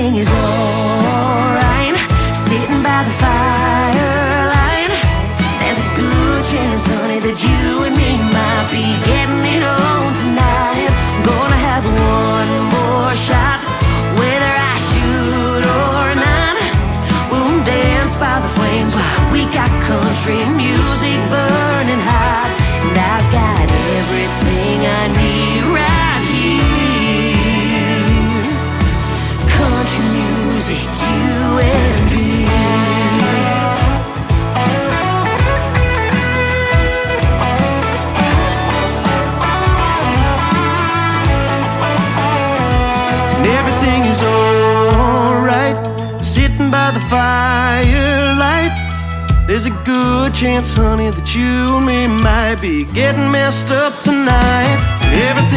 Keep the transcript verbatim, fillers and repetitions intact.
everything is alright. Sitting by the firelight, there's a good chance, honey, that you and me might be getting it on tonight. Gonna have one more shot, whether I should or not. We'll dance by the flames while we got country music burning hot. And I've got everything I need right here. Country music, you and me. And everything is alright, sitting by the firelight. There's a good chance, honey, that you and me might be getting messed up tonight. Everything